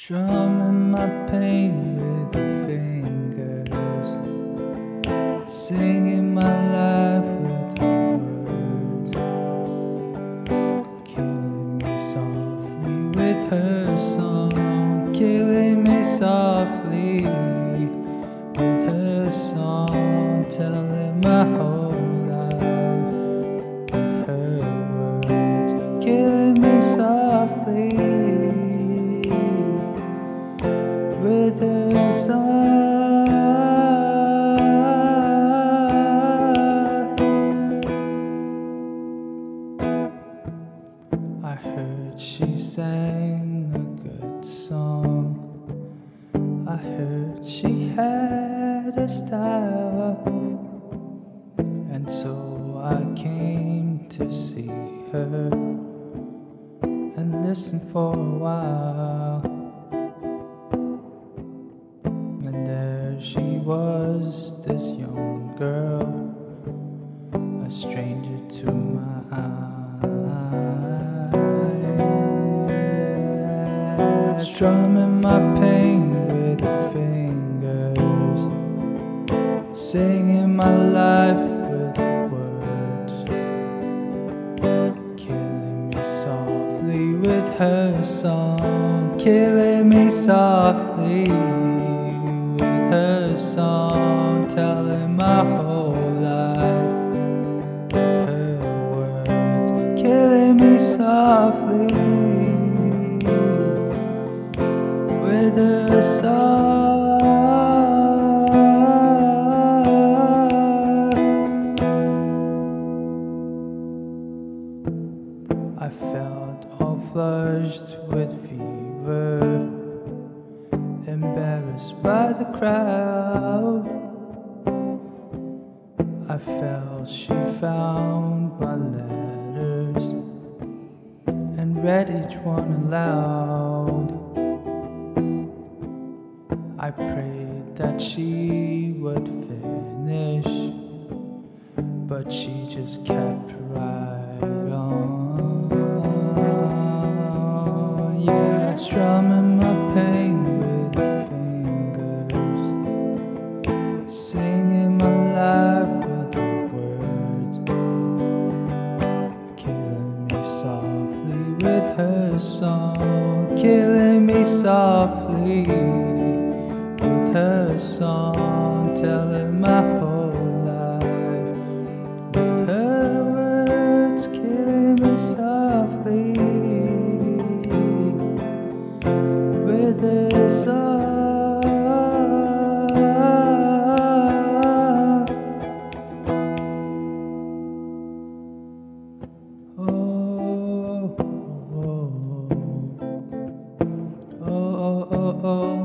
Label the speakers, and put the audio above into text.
Speaker 1: Strumming my pain with your fingers, singing my life with your words, killing me softly with her song, killing me softly with her song, telling my whole life with her words, killing me softly with her song. I heard she sang a good song, I heard she had a style, and so I came to see her and listen for a while. And there she was, this young girl, a stranger to my eyes, strumming my pain with her fingers, singing my life with her words, killing me softly with her song, killing me softly with her song, telling my whole life with her words, killing me softly with her song. I felt all flushed with fever, embarrassed by the crowd. I felt she found my letters and read each one aloud. I prayed that she would finish, but she just kept right on. Yeah, strumming my pain with her fingers, singing my life with her words, killing me softly with her song, killing me softly with her song, telling my whole life with her words, killing me softly with her song. Oh, oh, oh, oh, oh, oh.